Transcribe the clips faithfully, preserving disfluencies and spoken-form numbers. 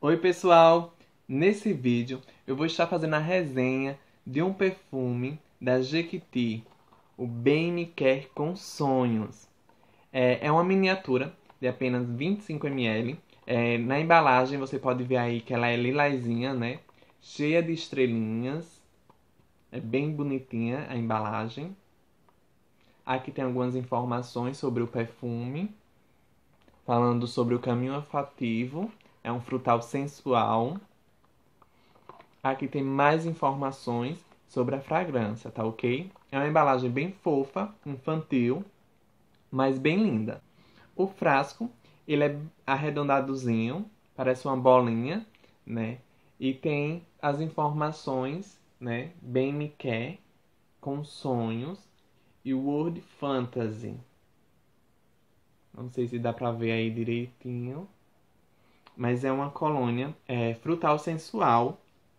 Oi pessoal, nesse vídeo eu vou estar fazendo a resenha de um perfume da Jequiti, o Bem Me Quer com Sonhos. É, é uma miniatura de apenas vinte e cinco mililitros. É, na embalagem você pode ver aí que ela é lilazinha, né? Cheia de estrelinhas. É bem bonitinha a embalagem. Aqui tem algumas informações sobre o perfume, falando sobre o caminho olfativo. É um frutal sensual. Aqui tem mais informações sobre a fragrância, tá ok? É uma embalagem bem fofa, infantil, mas bem linda. O frasco, ele é arredondadozinho, parece uma bolinha, né? E tem as informações, né? Bem Me Quer, com sonhos e World Fantasy. Não sei se dá pra ver aí direitinho. Mas é uma colônia é, frutal sensual.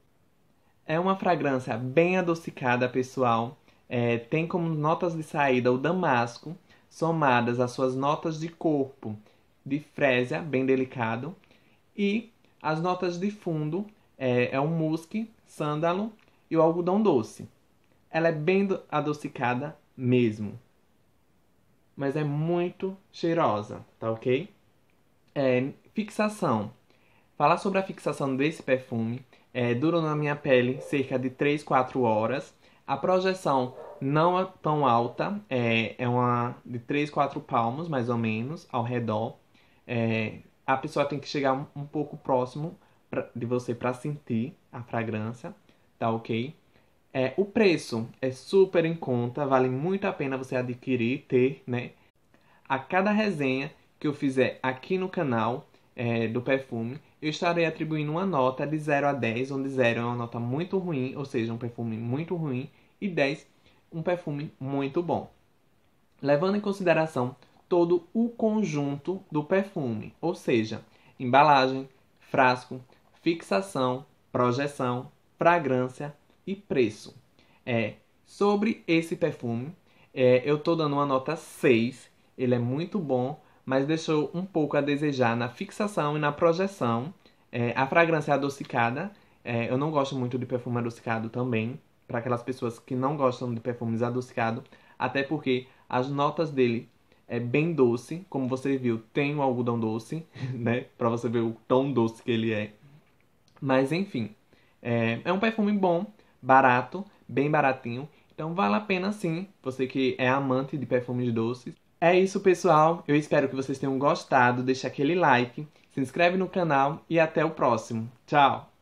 É uma fragrância bem adocicada, pessoal. É, tem como notas de saída o damasco, somadas às suas notas de corpo de frésia, bem delicado. E as notas de fundo é, é o musk, sândalo e o algodão doce. Ela é bem adocicada mesmo. Mas é muito cheirosa, tá ok? É, fixação. Falar sobre a fixação desse perfume. É, dura na minha pele cerca de três, quatro horas. A projeção não é tão alta. É, é uma de três, quatro palmos, mais ou menos, ao redor. É, a pessoa tem que chegar um, um pouco próximo pra, de você para sentir a fragrância. Tá ok? É, o preço é super em conta. Vale muito a pena você adquirir, ter, né? A cada resenha que eu fizer aqui no canal é, do perfume, eu estarei atribuindo uma nota de zero a dez, onde zero é uma nota muito ruim, ou seja, um perfume muito ruim, e dez, um perfume muito bom. Levando em consideração todo o conjunto do perfume, ou seja, embalagem, frasco, fixação, projeção, fragrância e preço. É, sobre esse perfume, é, eu estou dando uma nota seis. Ele é muito bom, mas deixou um pouco a desejar na fixação e na projeção. É, a fragrância é adocicada. É, eu não gosto muito de perfume adocicado também, para aquelas pessoas que não gostam de perfumes adocicados, até porque as notas dele é bem doce, como você viu, tem o algodão doce, né, para você ver o tão doce que ele é. Mas enfim, é, é um perfume bom, barato, bem baratinho. Então vale a pena sim, você que é amante de perfumes doces. É isso, pessoal. Eu espero que vocês tenham gostado. Deixa aquele like, se inscreve no canal e até o próximo. Tchau!